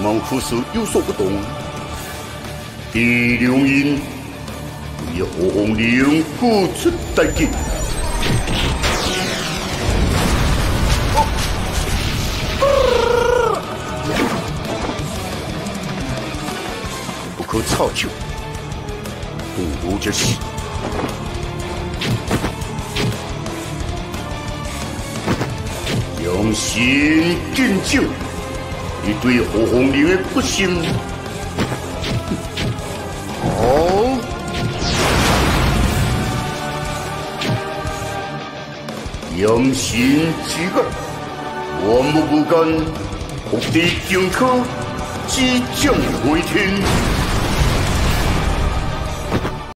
望此事有所不同。第两因为何鸿燎付出代价。不可操求，不如就是。用心敬酒，你对何鸿燎的不信。好，用心之恶，万目不敢，目的荆轲，即将回天。